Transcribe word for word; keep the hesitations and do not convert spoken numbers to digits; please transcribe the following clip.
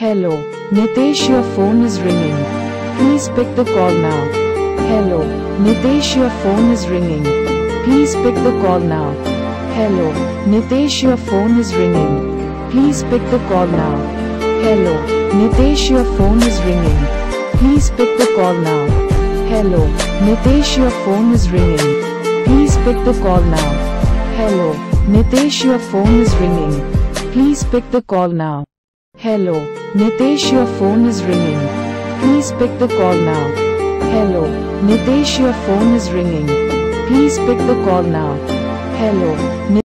Hello, Nitesh, your phone is ringing. Please pick the call now. Hello, Nitesh, your phone is ringing. Please pick the call now. Hello, Nitesh, your phone is ringing. Please pick the call now. Hello, Nitesh, your phone is ringing. Please pick the call now. Hello, Nitesh, your phone is ringing. Please pick the call now. Hello, Nitesh, your phone is ringing. Please pick the call now. Hello, Nitesh, your phone is ringing. Please pick the call now. Hello, Nitesh, your phone is ringing. Please pick the call now. Hello.